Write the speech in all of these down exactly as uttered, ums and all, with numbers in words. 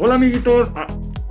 Hola amiguitos. Ah,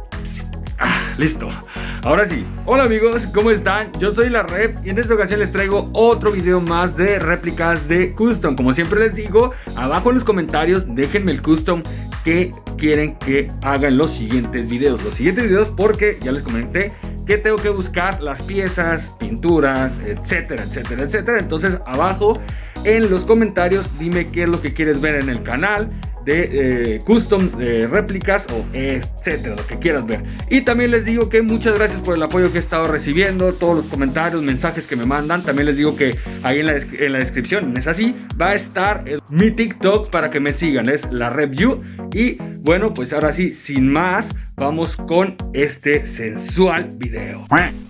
ah, listo. Ahora sí. Hola amigos, ¿cómo están? Yo soy la Rep y en esta ocasión les traigo otro video más de réplicas de custom. Como siempre les digo, abajo en los comentarios déjenme el custom que quieren que hagan los siguientes videos. Los siguientes videos porque ya les comenté que tengo que buscar las piezas, pinturas, etcétera, etcétera, etcétera. Entonces abajo en los comentarios dime qué es lo que quieres ver en el canal de eh, custom de réplicas o etcétera, lo que quieras ver. Y también les digo que muchas gracias por el apoyo que he estado recibiendo, todos los comentarios, mensajes que me mandan. También les digo que ahí en la, en la descripción, es así, va a estar el, mi TikTok para que me sigan, es la review. Y bueno, pues ahora sí, sin más, vamos con este sensual video.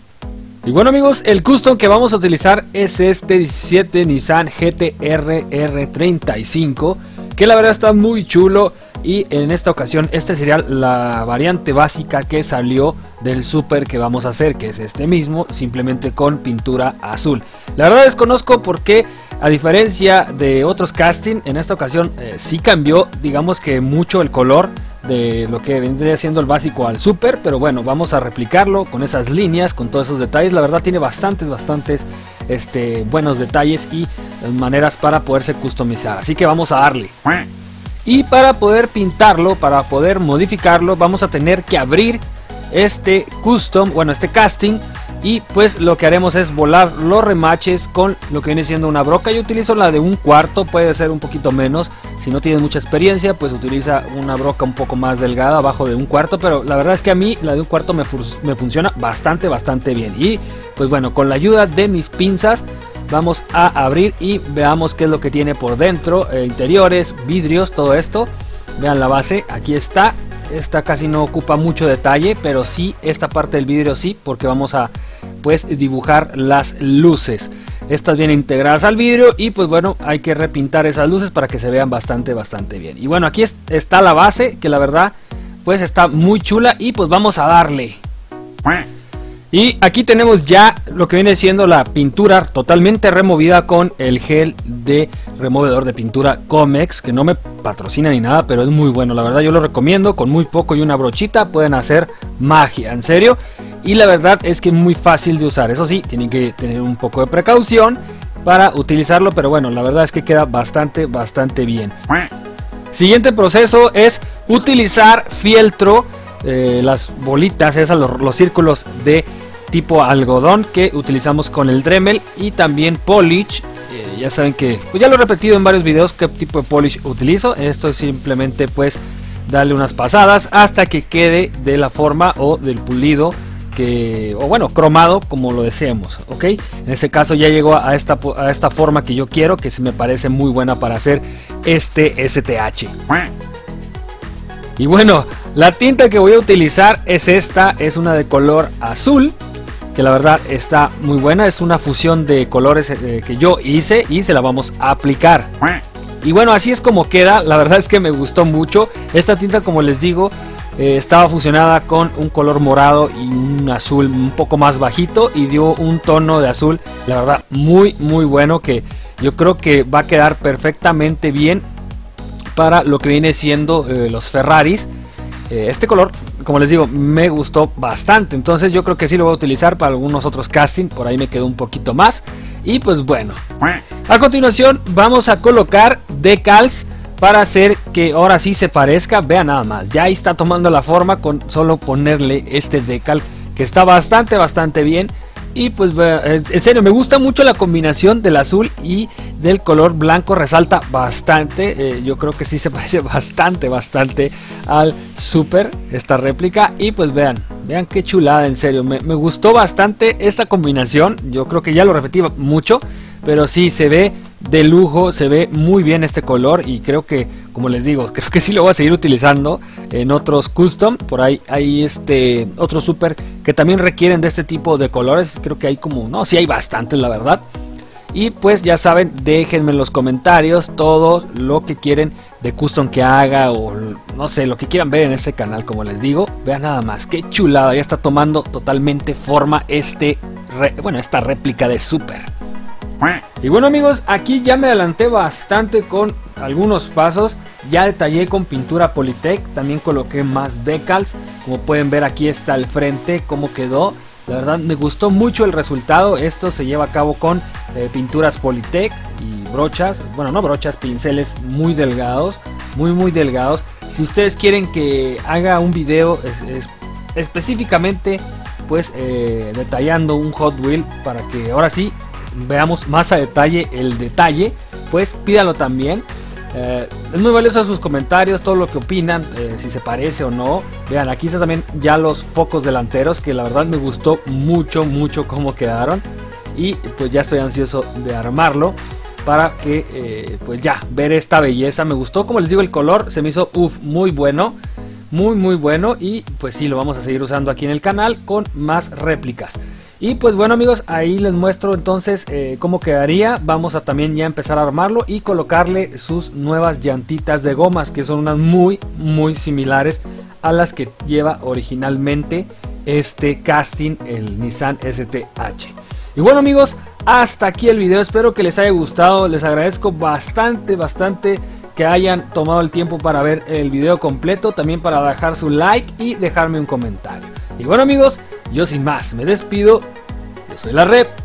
Y bueno amigos, el custom que vamos a utilizar es este diecisiete Nissan G T R R treinta y cinco, que la verdad está muy chulo. Y en esta ocasión este sería la variante básica que salió del Super que vamos a hacer, que es este mismo, simplemente con pintura azul. La verdad desconozco por qué, a diferencia de otros casting, en esta ocasión eh, sí cambió, digamos que mucho el color de lo que vendría siendo el básico al Super. Pero bueno, vamos a replicarlo con esas líneas, con todos esos detalles. La verdad tiene bastantes, bastantes este, buenos detalles y maneras para poderse customizar. Así que vamos a darle. Y para poder pintarlo, para poder modificarlo, vamos a tener que abrir este custom, bueno, este casting. Y pues lo que haremos es volar los remaches con lo que viene siendo una broca. Yo utilizo la de un cuarto, puede ser un poquito menos. Si no tienes mucha experiencia, pues utiliza una broca un poco más delgada, abajo de un cuarto. Pero la verdad es que a mí la de un cuarto me, me funciona bastante, bastante bien. Y pues bueno, con la ayuda de mis pinzas vamos a abrir y veamos qué es lo que tiene por dentro. eh, Interiores, vidrios, todo esto. Vean la base, aquí está. Esta casi no ocupa mucho detalle, pero sí, esta parte del vidrio sí, porque vamos a pues dibujar las luces. Estas vienen integradas al vidrio y pues bueno, hay que repintar esas luces para que se vean bastante, bastante bien. Y bueno, aquí está la base, que la verdad pues está muy chula y pues vamos a darle. Y aquí tenemos ya lo que viene siendo la pintura totalmente removida con el gel de removedor de pintura Comex, que no me patrocina ni nada, pero es muy bueno. La verdad yo lo recomiendo, con muy poco y una brochita pueden hacer magia, en serio. Y la verdad es que es muy fácil de usar. Eso sí, tienen que tener un poco de precaución para utilizarlo, pero bueno, la verdad es que queda bastante, bastante bien. Siguiente proceso es utilizar fieltro. Eh, las bolitas esas, los, los círculos de tipo algodón que utilizamos con el Dremel, y también polish. Eh, ya saben que pues ya lo he repetido en varios videos qué tipo de polish utilizo. Esto es simplemente pues darle unas pasadas hasta que quede de la forma o del pulido que, o bueno, cromado como lo deseemos, ok. En este caso ya llegó a esta, a esta forma que yo quiero, que se me parece muy buena para hacer este S T H. Y bueno, la tinta que voy a utilizar es esta, es una de color azul, que la verdad está muy buena. Es una fusión de colores eh, que yo hice y se la vamos a aplicar. Y bueno, así es como queda. La verdad es que me gustó mucho. Esta tinta, como les digo, eh, estaba fusionada con un color morado y un azul un poco más bajito, y dio un tono de azul, la verdad, muy muy bueno, que yo creo que va a quedar perfectamente bien para lo que viene siendo eh, los Ferraris. Eh, este color, como les digo, me gustó bastante, entonces yo creo que sí lo voy a utilizar para algunos otros casting. Por ahí me quedó un poquito más. Y pues bueno, a continuación vamos a colocar decals para hacer que ahora sí se parezca. Vean nada más, ya ahí está tomando la forma con solo ponerle este decal, que está bastante bastante bien. Y pues en serio me gusta mucho la combinación del azul y del color blanco, resalta bastante. eh, Yo creo que sí se parece bastante, bastante al Super, esta réplica. Y pues vean, vean qué chulada, en serio, me, me gustó bastante esta combinación. Yo creo que ya lo repetí mucho, pero sí se ve de lujo, se ve muy bien este color. Y creo que, como les digo, creo que sí lo voy a seguir utilizando en otros custom. Por ahí hay este otro Super que también requieren de este tipo de colores. Creo que hay como, no, sí hay bastantes, la verdad. Y pues ya saben, déjenme en los comentarios todo lo que quieren de custom que haga, o no sé, lo que quieran ver en este canal. Como les digo, vean nada más, qué chulada, ya está tomando totalmente forma este, re, bueno, esta réplica de Super. Y bueno amigos, aquí ya me adelanté bastante con algunos pasos. Ya detallé con pintura Polytech, también coloqué más decals. Como pueden ver, aquí está el frente, cómo quedó. La verdad me gustó mucho el resultado. Esto se lleva a cabo con eh, pinturas Polytech y brochas, bueno, no brochas, pinceles muy delgados, muy muy delgados. Si ustedes quieren que haga un video es, es, específicamente pues eh, detallando un Hot Wheel, para que ahora sí veamos más a detalle el detalle, pues pídanlo también. Eh, es muy valioso sus comentarios, todo lo que opinan, eh, si se parece o no. Vean, aquí está también ya los focos delanteros, que la verdad me gustó mucho, mucho cómo quedaron. Y pues ya estoy ansioso de armarlo para que eh, pues ya ver esta belleza. Me gustó, como les digo, el color se me hizo uf, muy bueno, muy muy bueno. Y pues sí, lo vamos a seguir usando aquí en el canal con más réplicas. Y pues bueno amigos, ahí les muestro entonces eh, cómo quedaría. Vamos a también ya empezar a armarlo y colocarle sus nuevas llantitas de gomas, que son unas muy muy similares a las que lleva originalmente este casting, el Nissan S T H. Y bueno amigos, hasta aquí el video, espero que les haya gustado. Les agradezco bastante bastante que hayan tomado el tiempo para ver el video completo, también para dejar su like y dejarme un comentario. Y bueno amigos, yo sin más me despido, yo soy la Rep